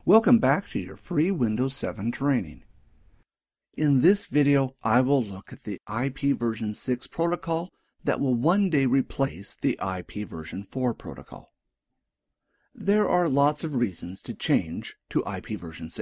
Welcome back to your free Windows 7 training. In this video, I will look at the IPv6 protocol that will one day replace the IPv4 protocol. There are lots of reasons to change to IPv6.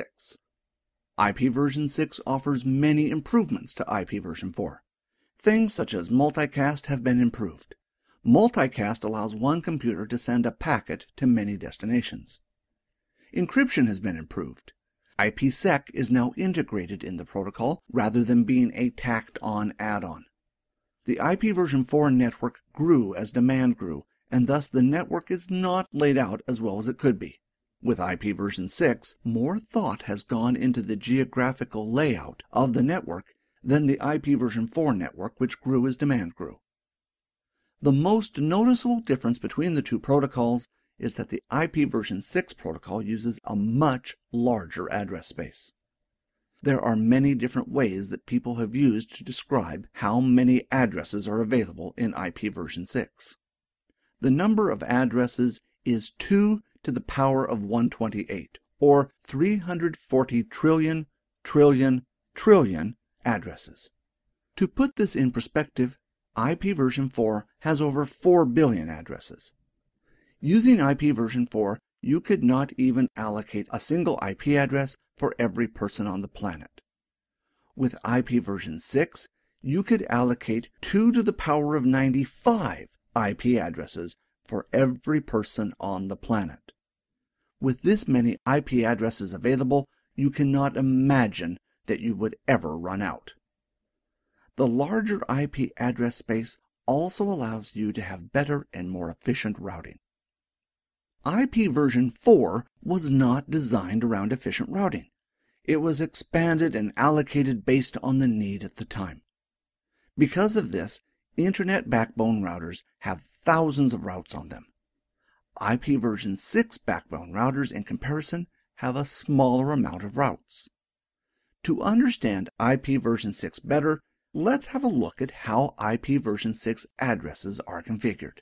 IPv6 offers many improvements to IPv4. Things such as multicast have been improved. Multicast allows one computer to send a packet to many destinations. Encryption has been improved. IPSec is now integrated in the protocol rather than being a tacked-on add-on. The IPv4 network grew as demand grew, and thus the network is not laid out as well as it could be. With IPv6, more thought has gone into the geographical layout of the network than the IPv4 network, which grew as demand grew. The most noticeable difference between the two protocols is that the IPv6 protocol uses a much larger address space. There are many different ways that people have used to describe how many addresses are available in IPv6. The number of addresses is 2 to the power of 128, or 340 trillion addresses. To put this in perspective, IPv4 has over 4 billion addresses. Using IPv4, you could not even allocate a single IP address for every person on the planet. With IPv6, you could allocate 2 to the power of 95 IP addresses for every person on the planet. With this many IP addresses available, you cannot imagine that you would ever run out. The larger IP address space also allows you to have better and more efficient routing. IPv4 was not designed around efficient routing. It was expanded and allocated based on the need at the time. Because of this, Internet backbone routers have thousands of routes on them. IPv6 backbone routers, in comparison, have a smaller amount of routes. To understand IPv6 better, let's have a look at how IPv6 addresses are configured.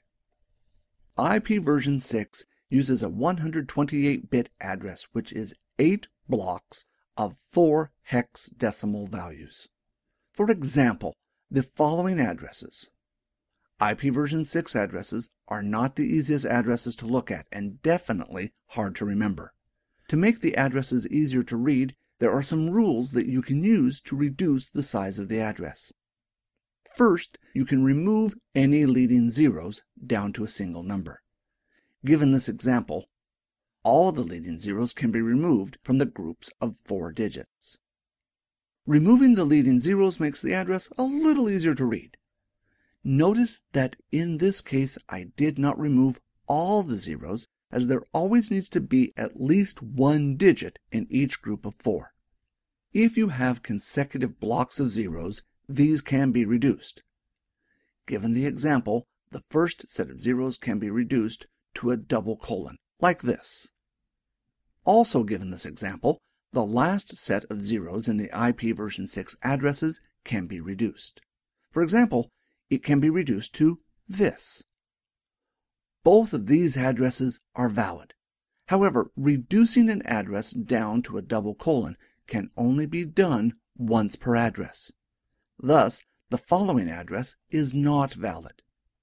IPv6 uses a 128-bit address, which is 8 blocks of 4 hexadecimal values. For example, the following addresses. IPv6 addresses are not the easiest addresses to look at and definitely hard to remember. To make the addresses easier to read, there are some rules that you can use to reduce the size of the address. First, you can remove any leading zeros down to a single number. Given this example, all the leading zeros can be removed from the groups of 4 digits. Removing the leading zeros makes the address a little easier to read. Notice that in this case I did not remove all the zeros, as there always needs to be at least 1 digit in each group of 4. If you have consecutive blocks of zeros, these can be reduced. Given the example, the first set of zeros can be reduced to a double colon, like this. Also given this example, the last set of zeros in the IPv6 addresses can be reduced. For example, it can be reduced to this. Both of these addresses are valid. However, reducing an address down to a double colon can only be done once per address. Thus, the following address is not valid.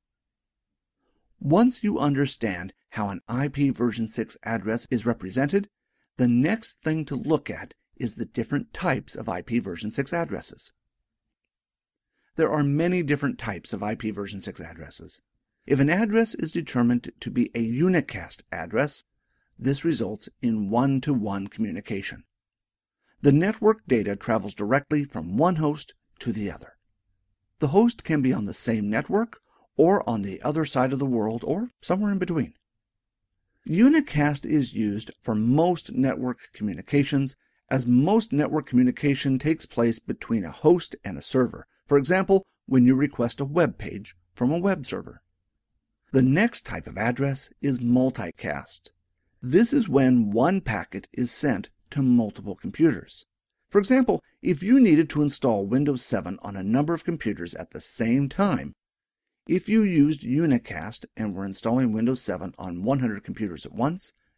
Once you understand how an IPv6 address is represented, the next thing to look at is the different types of IPv6 addresses. There are many different types of IPv6 addresses. If an address is determined to be a Unicast address, this results in one-to-one communication. The network data travels directly from one host to the other. The host can be on the same network, or on the other side of the world, or somewhere in between. Unicast is used for most network communications, as most network communication takes place between a host and a server. For example, when you request a web page from a web server. The next type of address is multicast. This is when one packet is sent to multiple computers. For example, if you needed to install Windows 7 on a number of computers at the same time, if you used Unicast and were installing Windows 7 on 100 computers at once,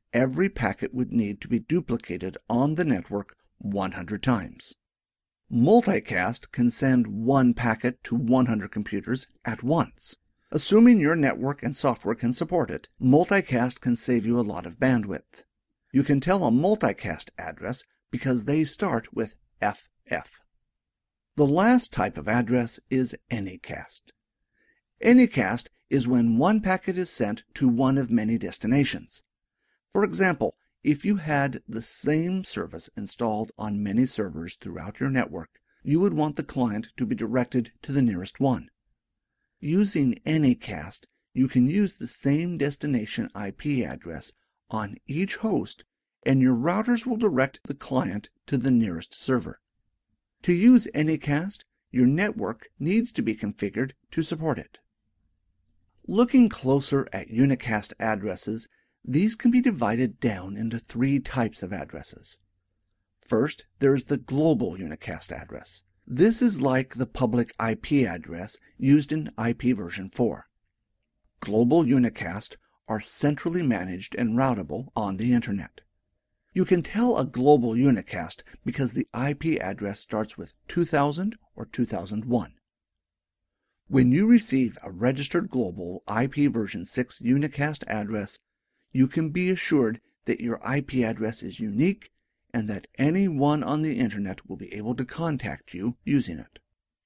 every packet would need to be duplicated on the network 100 times. Multicast can send one packet to 100 computers at once. Assuming your network and software can support it, Multicast can save you a lot of bandwidth. You can tell a multicast address because they start with FF. The last type of address is Anycast. Anycast is when one packet is sent to one of many destinations. For example, if you had the same service installed on many servers throughout your network, you would want the client to be directed to the nearest one. Using Anycast, you can use the same destination IP address on each host, and your routers will direct the client to the nearest server. To use Anycast, your network needs to be configured to support it. Looking closer at Unicast addresses, these can be divided down into three types of addresses. First, there is the global Unicast address. This is like the public IP address used in IPv4. Global Unicast are centrally managed and routable on the Internet. You can tell a global Unicast because the IP address starts with 2000 or 2001. When you receive a registered global IPv6 Unicast address, you can be assured that your IP address is unique and that anyone on the Internet will be able to contact you using it.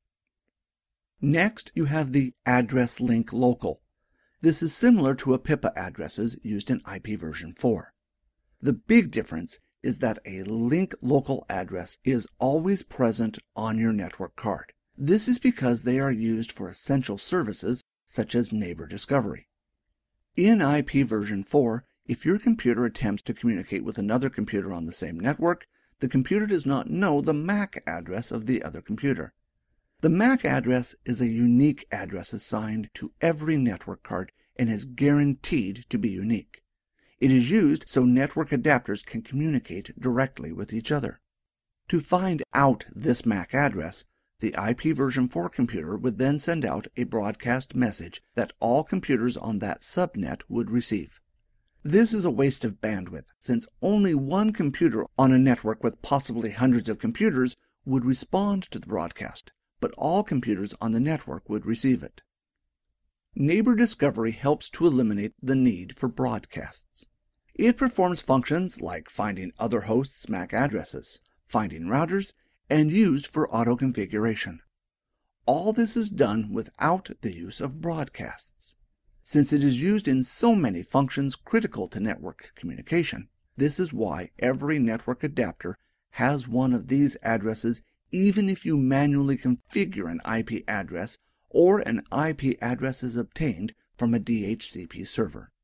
Next, you have the address link local. This is similar to APIPA addresses used in IPv4. The big difference is that a link local address is always present on your network card. This is because they are used for essential services such as neighbor discovery. In IPv4, if your computer attempts to communicate with another computer on the same network, the computer does not know the MAC address of the other computer. The MAC address is a unique address assigned to every network card and is guaranteed to be unique. It is used so network adapters can communicate directly with each other. To find out this MAC address, the IPv4 computer would then send out a broadcast message that all computers on that subnet would receive. This is a waste of bandwidth, since only one computer on a network with possibly hundreds of computers would respond to the broadcast, but all computers on the network would receive it. Neighbor discovery helps to eliminate the need for broadcasts. It performs functions like finding other hosts' MAC addresses, finding routers, and used for auto-configuration. All this is done without the use of broadcasts. Since it is used in so many functions critical to network communication, this is why every network adapter has one of these addresses even if you manually configure an IP address or an IP address is obtained from a DHCP server.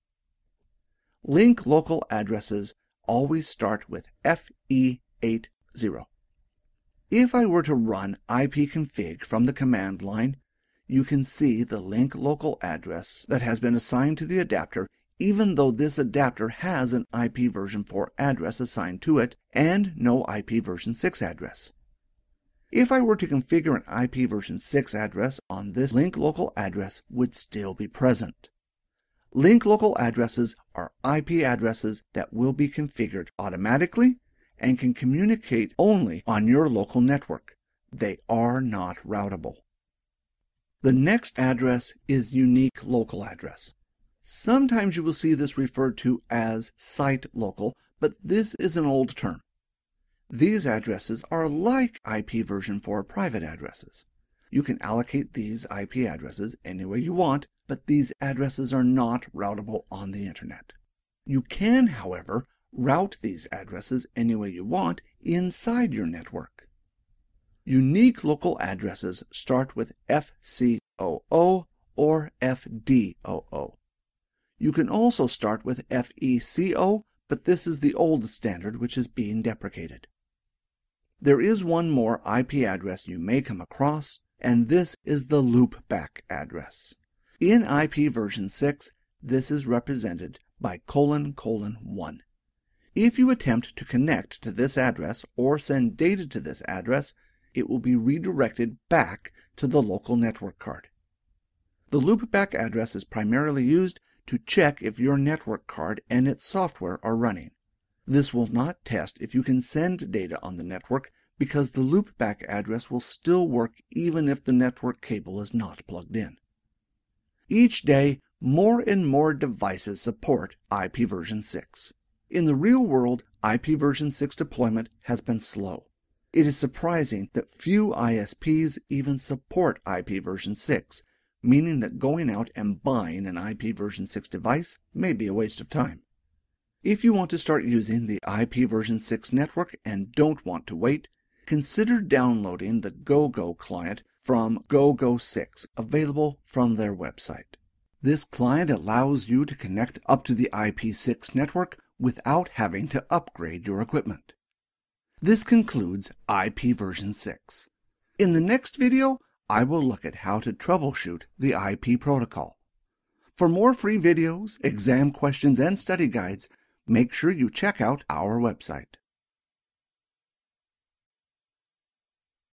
Link local addresses always start with FE80. If I were to run ipconfig from the command line, you can see the link local address that has been assigned to the adapter, even though this adapter has an IPv4 address assigned to it and no IPv6 address. If I were to configure an IPv6 address on this link local address would still be present. Link local addresses are IP addresses that will be configured automatically and can communicate only on your local network. They are not routable. The next address is unique local address. Sometimes you will see this referred to as site local, but this is an old term. These addresses are like IPv4 private addresses. You can allocate these IP addresses any way you want, but these addresses are not routable on the Internet. You can, however, route these addresses any way you want inside your network. Unique local addresses start with FCOO or FDOO. You can also start with FECO, but this is the old standard which is being deprecated. There is one more IP address you may come across, and this is the Loopback address. In IPv6, this is represented by : 1. If you attempt to connect to this address or send data to this address, it will be redirected back to the local network card. The Loopback address is primarily used to check if your network card and its software are running. This will not test if you can send data on the network because the loopback address will still work even if the network cable is not plugged in. Each day, more and more devices support IPv6. In the real world, IPv6 deployment has been slow. It is surprising that few ISPs even support IPv6, meaning that going out and buying an IPv6 device may be a waste of time. If you want to start using the IPv6 network and don't want to wait, consider downloading the GoGo client from GoGo6, available from their website. This client allows you to connect up to the IP6 network without having to upgrade your equipment. This concludes IPv6. In the next video, I will look at how to troubleshoot the IP protocol. For more free videos, exam questions, and study guides, make sure you check out our website.